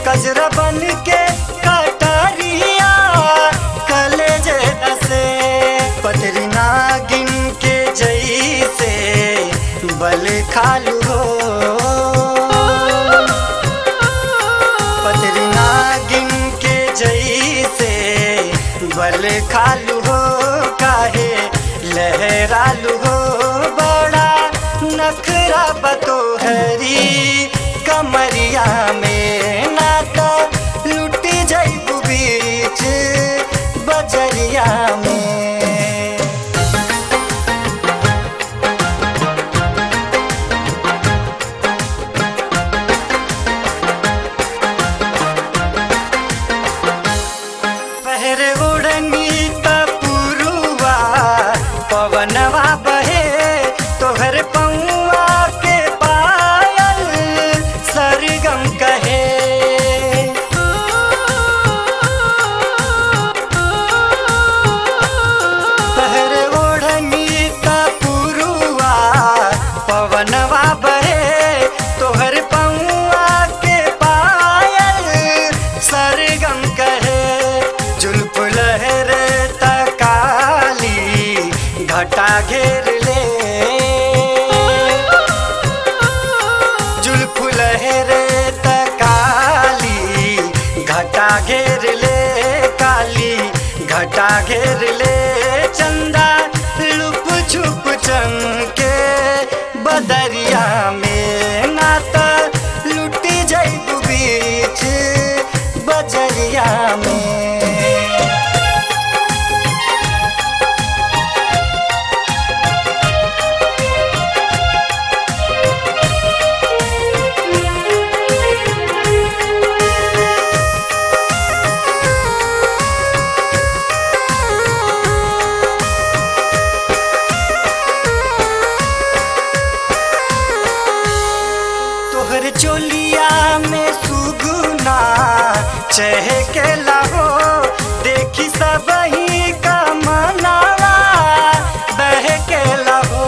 कजरा बन के कटरिया कलेजे दसे पतरी नागिन के जैसे बल खालू हो पतरी नागिन के जैसे बल खालू हो काहे लहरालू हो बड़ा नखरा बतोहरी कमरिया में नाता लुटी जाइबू बीच बजरिया में पहरे उड़नी तपुरुआ पवनवा बहे तोहर पौआ के पायल सरगम कहे पहरे उड़नी तपुरुआ पवनवा बहे तोहर पौआ के पायल सरगम कहे जुल्फ लहरे तकाली घटा घेर ले जुल्फ लहरे तकाली घटा घेर ले काली घटा घेर ले चंदा लुप छुप चमके बदरिया में नाता लुटी जाइबू बीच बजरिया में तोहर चोलिया में सुगुना चहके लहो देखी सबही का मनावा बहके लहो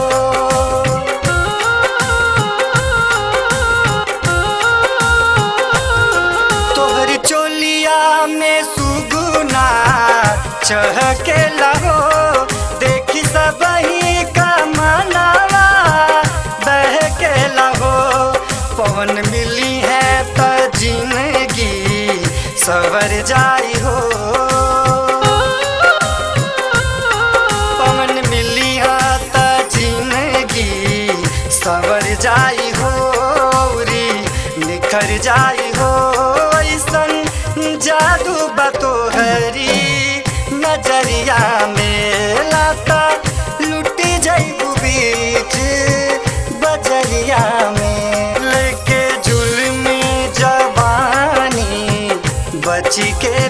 तोहर चोलिया में सुगुना चहके लहो देखी सबही का मनावा बहके लहो पवन मिली है त जिंदगी सवर जाई हो पवन मिली है त जिंदगी सवर जाई हो री निखर जाई हो ऐसन जादू बतोहरी नजरिया में लाता लुटी जाइबू बीच बजरिया में लेके जुल्मी जवानी बची के